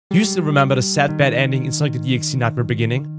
Do you still remember the sad bad ending in Sonic the DX Nightmare Beginning?